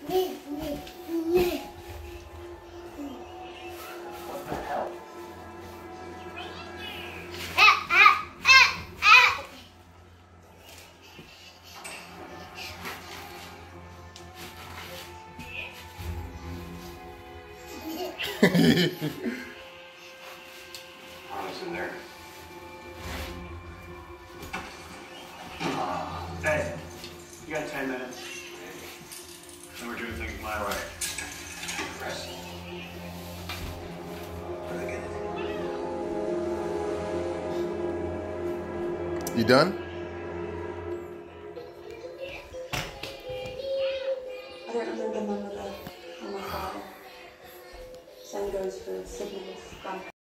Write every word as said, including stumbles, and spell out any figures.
What the hell? Harley's in there. Hey, you got ten minutes. And we're doing things my way. Press. You done?